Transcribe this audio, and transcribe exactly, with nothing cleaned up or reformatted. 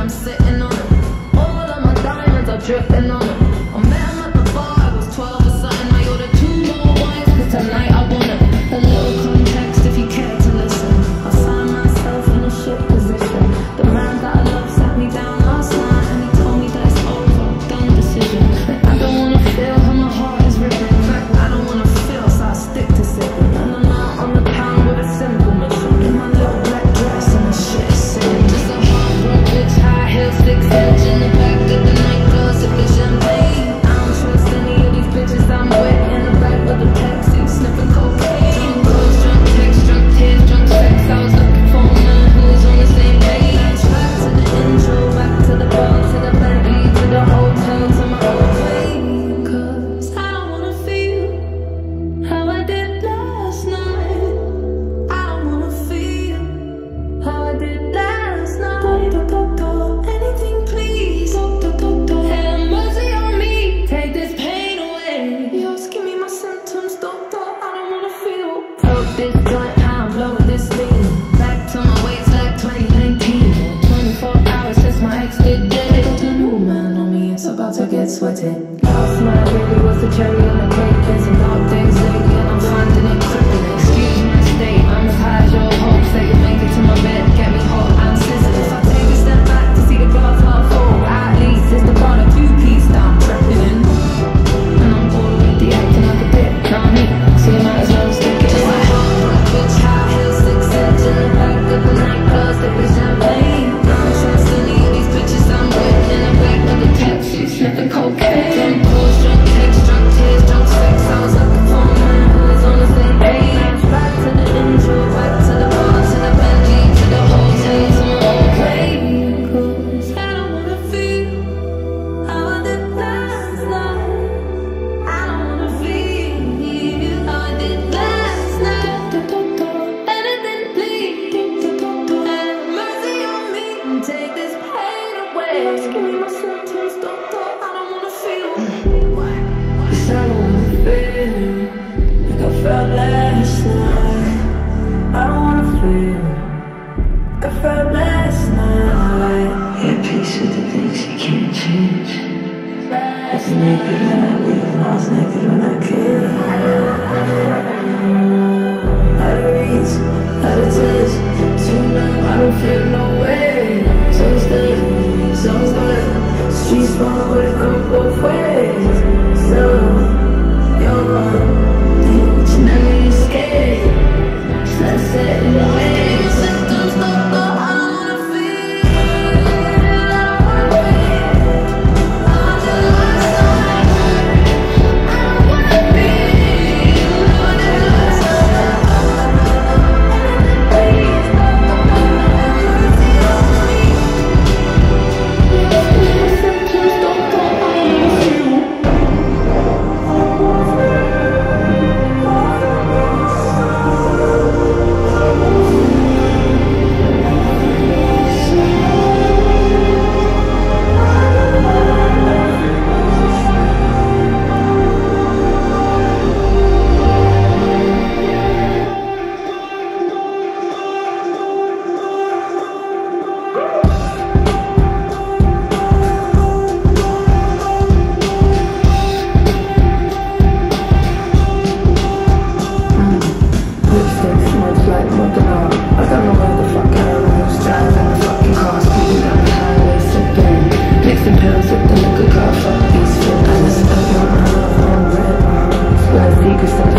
I'm sitting on it. All of my diamonds are dripping on it. I met him at the bar, I was twelve or something. I ordered two more wines, cause tonight I want it. A little context if you care to listen. I find myself in a shit position. The man that I love sat me down last night and he told me that it's over, done decision. And I don't wanna feel how my heart is ripping. In fact, I don't wanna feel, so I stick to sipping. And I'm out on the pound with a simple mission. In my little black dress and the shit is sitting. Just a hard broke bitch, high heels, six inch in the back of the nightclub, sipping champagne. I don't trust any of these bitches I'm with. In the back of the taxi, sniffing cocaine. Drunk calls, drunk texts, drunk tears, drunk sex. I was looking for a man who was on the same page. Back to the intro, back to the bar, to the Bentley, to the hotel, to my old way. Cause I don't wanna feel how I did last night. I don't wanna feel how I did last night. Doctor, anything please. Doctor, have mercy on me. Take this pain away. Just give me my symptoms, doctor. I don't wanna feel. Smoke this joint, I'm blowing this thing. Back to my ways like twenty nineteen. twenty-four hours since my ex did dead. Got a new man on me, it's about to get sweaty. Last night really was the cherry on the cake. Been some dark days lately and I'm finding it crippling. Excuse my state, I'm as high as your hopes that you make it to my bed. Get me hot, I'm sizzling. If I take a step back to see the glass half full, at least it's the part of two-piece that I'm trapping in. And I'm already acting like a bitch, know what I mean? So you might as well stick it in. My heart broke bitch, high heels, six inch in the back of the nightclub, sipping champagne. I don't trust any of these bitches I'm with. In the back of the taxi, sniffing cocaine. Drunk calls, drunk texts, drunk tears, drunk sex. I was looking for a man who was on the same page. Back to the intro, back to the bar, to the Bentley, to the hotel, to my old place. Cause I don't wanna feel how I did last night. I don't wanna feel how I did last night. Anything please. Have mercy on me and take this pain away. Just give me my symptoms, doctor. I don't wanna feel. Cause I don't wanna feel like I felt last night. I don't wanna feel like I felt last night. At peace with the things you can't change. I was naked when I leave, I was naked when I came. Out of reach, out of touch, too numb, I don't feel no way. So stuck, so stuck, streets small but it go both ways. So, you're wrong, but you never escape. So I said in the way. Symptoms, doctor, I don't wanna feel. I don't wanna feel. I did last night. I don't wanna feel. I did last night. Please, doctor, have mercy on me. Symptoms, doctor, I don't wanna feel. Secrets